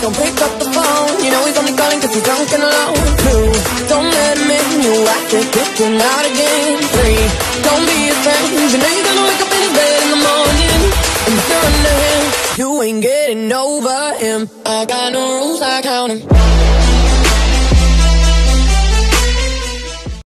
don't pick up the phone. You know he's only calling cause he's drunk and alone. 2, don't let him in, you have to kick him out again. 3, don't be his friend. You know you're gonna wake up in his bed in the morning. And if you're under him, you ain't getting over him. I got no rules, I count him.